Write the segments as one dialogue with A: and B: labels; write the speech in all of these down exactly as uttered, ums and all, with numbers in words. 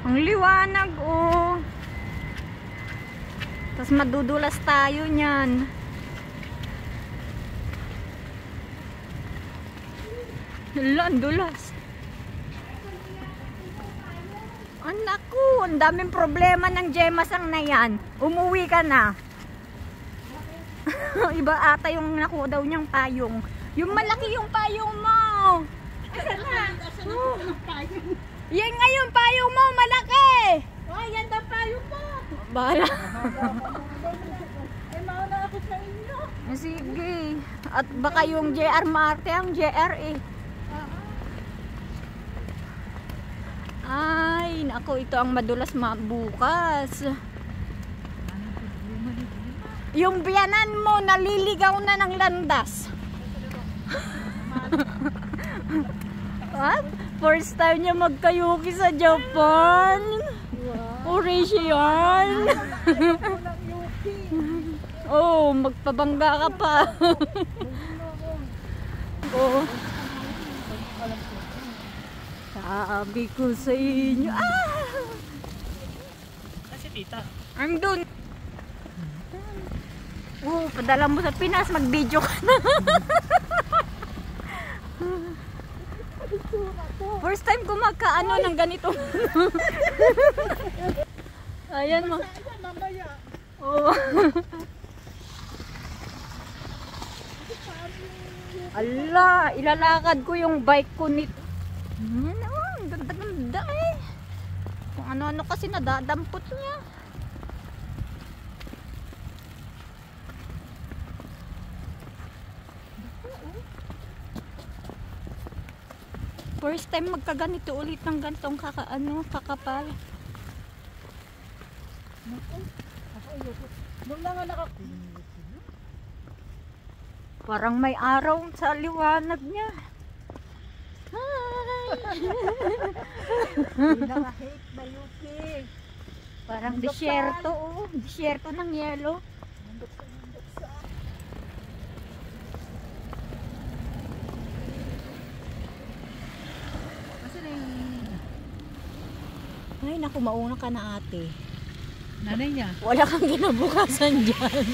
A: Ang liwanag, oh. Tapos madudulas tayo niyan. Hala, ang dulas. Anak ko, ang daming problema ng Gemasang na yan. Umuwi ka na. Iba ata yung nakuha daw niyang payong. Yung malaki yung payong mo. Asan na? Oh. Yan nga yung payong mo, malaki.
B: Oh, yan daw payong mo.
A: Bahala.
B: Eh, mauna ako sa inyo.
A: Sige. At baka yung J R Marte ang J R eh. Ay, nako, ito ang madulas mabukas. Yung biyanan mo, naliligaw na ng landas. What? First time niya magkayuki sa Japan. Orasian. Oh, magpabangga ka pa. Oh. Sabi ko sa inyo. Ah!
C: Kasi tita.
A: I'm dun. Oh, padala mo sa Pinas, mag-video ka na. First time ko magkaano ng ganito. Ayan mo. Oh. Ala, ilalakad ko yung bike ko nito. Hmm, oh, ganda-ganda eh. Kung ano-ano kasi nadadampot niya. First time magkaganito ulit ng ganitong kaka, ano, kakapal. Parang may araw sa liwanag niya.
B: Nakahate na Yuki.
A: Parang disyerto, oh. Disyerto ng yelo. Ay, naku, mauna ka na ate.
C: Nanay niya.
A: Wala kang kinabukasan dyan.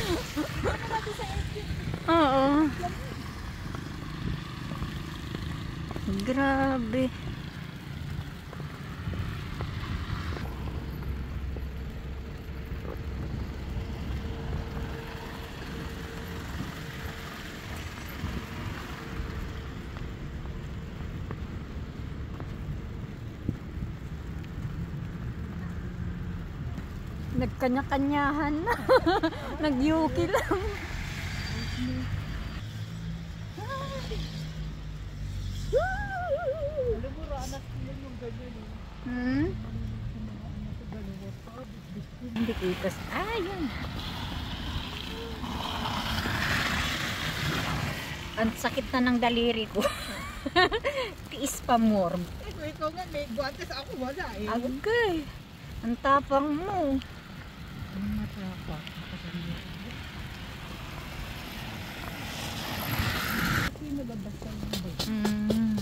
A: Oo. Grabe. Nagkanya-kanyahan na. Nagyuki lang. Hmm? Hindi kitas. Ah, yun. Ang sakit na ng daliri ko. Tiis pa more.
B: Eh, ikaw nga, may guantes ako wala eh.
A: Agay. Ang tapang mo. Mm.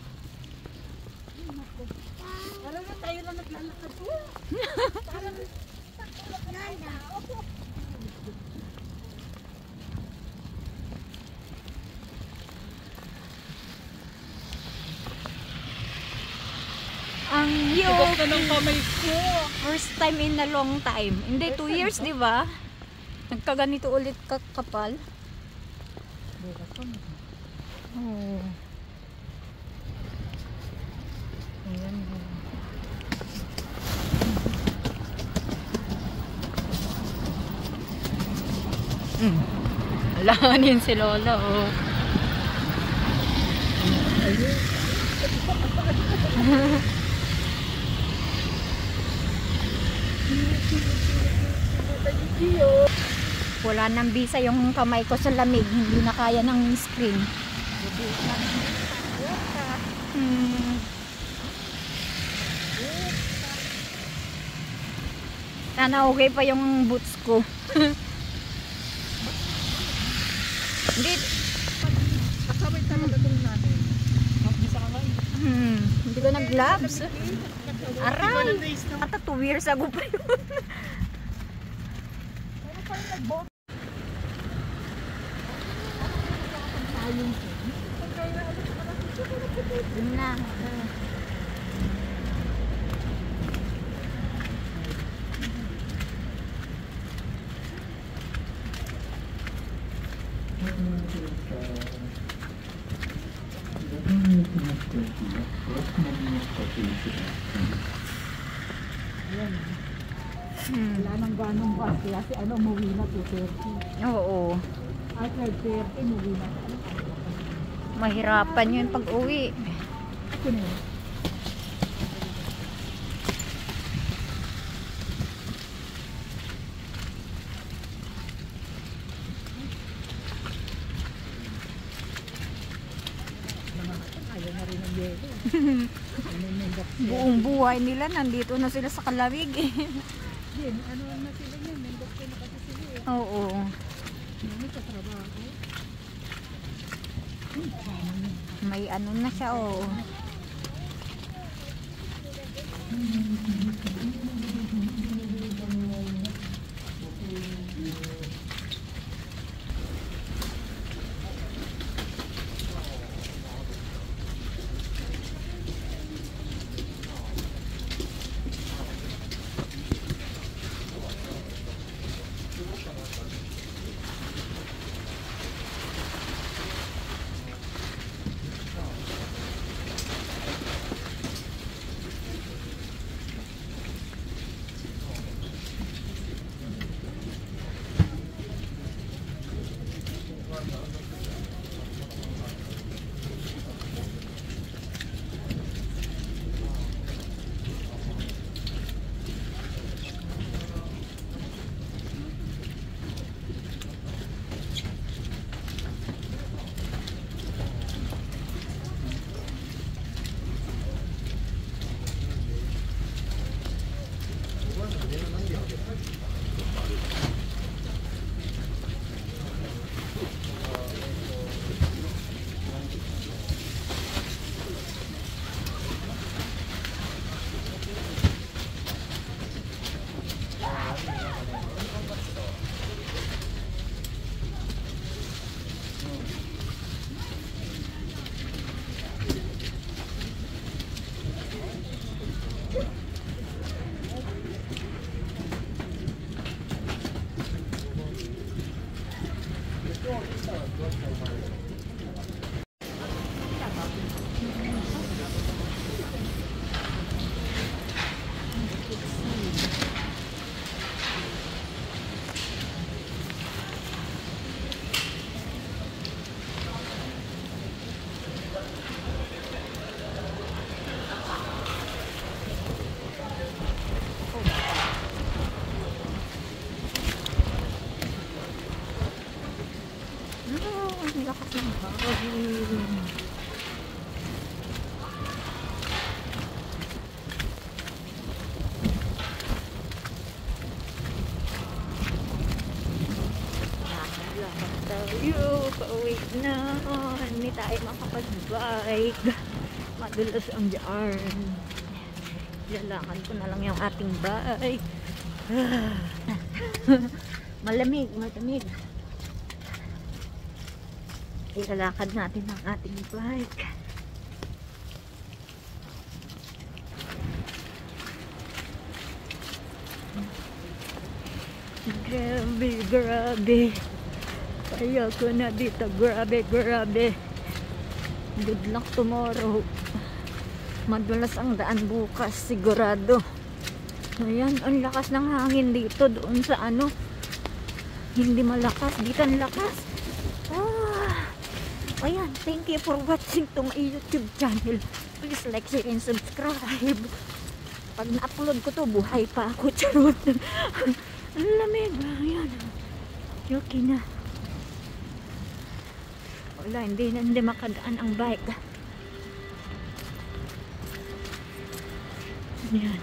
B: Alam mo, tayo lang naglalakad. Parang nanda.
A: Ang
C: Tugas na
A: yoki.
C: ng kamay ko.
A: First time in a long time. Hindi, two years, di ba? Nagkaganito ulit kakapal. Oh. Ayan. Mm. Alahanin si Lola, oh. Wala nang bisa yung kamay ko sa lamig. Hindi na kaya ng screen. Hmm. Sana okay pa yung boots ko. Hindi.
B: Kasabay talaga itong namin.
C: Mabisa ka nga.
A: Hmm. Hindi ko nag-gloves. Aray! Ata two years ago pa yun.
B: Pero pa rin nag-boat. Tayong ko.
A: Yun na. Hmm.
B: Wala nang ganong bus. Kaya si ano, umuwi na two thirty.
A: Oo.
B: At twelve thirty, umuwi na.
A: Mahirapan yun pag uwi.
B: Ako na yun. Ayaw na rin ang yelo.
A: Buong buhay nila nandito na sila sa Kalawig eh.
B: Yan, ano na sila yan, mendok na kasi sila eh.
A: Oo.
B: Ano sa trabaho?
A: May ano na siya oh. Tayo, pauwi na. Hindi tayo makapag-bike. Madulas ang dyan. Lalangan ko na lang yung ating bike. Malamig, malamig. Ilalakad natin ang ating bike. Grabe, grabe. Kaya ko na dito. Grabe, grabe. Good luck tomorrow. Madulas ang daan bukas, sigurado. Ayan, ang lakas ng hangin dito. Doon sa ano, hindi malakas. Dito ang lakas. Ah. Ayan, thank you for watching to my YouTube channel. Please like, share, and subscribe. Pag na-upload ko to, buhay pa ako. Charot. Ang lamig. Ayan. Okay na. Wala, hindi na hindi makadaan ang bike. Ayan.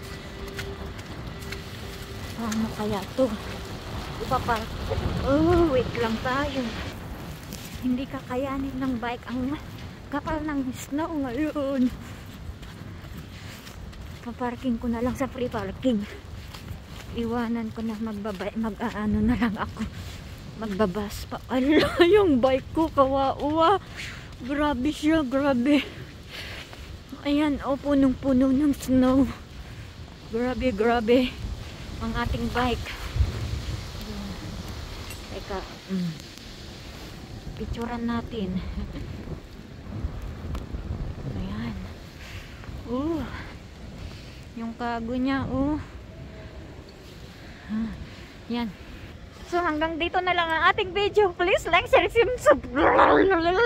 A: Paano kaya to? Iba pa. Oh, wait lang tayo. Hindi kakayanin ng bike ang kapal ng snow ngayon. paparking ko na lang sa free parking. Iwanan ko na magbabay, mag-aano na lang ako. Magbabas pa. Ala, yung bike ko, kawawa. Grabe siya, grabe. Ayan, oh, punong-puno ng snow. Grabe, grabe. Ang ating bike. Teka, mm. Picturean natin. Ayan. Oh. Yung kago niya, oh. Ah, yan. So hanggang dito na lang ang ating video. Please like, share, subscribe.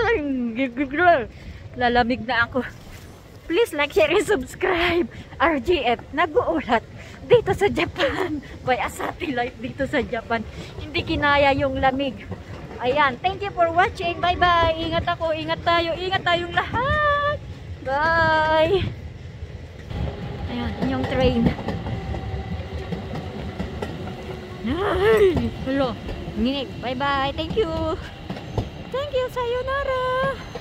A: Lalamig na ako. Please like, share, and subscribe. R G F, nag-uulat dito sa Japan. By a satellite dito sa Japan. Hindi kinaya yung lamig. Ayan. Thank you for watching. Bye-bye. Ingat ako. Ingat tayo. Ingat tayong lahat. Bye. Ayan. Yung train. Ay, hello. Nginig. Bye-bye. Thank you. Thank you. Sayonara.